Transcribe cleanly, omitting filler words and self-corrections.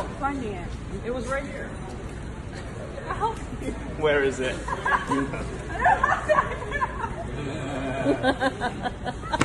help finding it. It was right here. Help you. Where is it?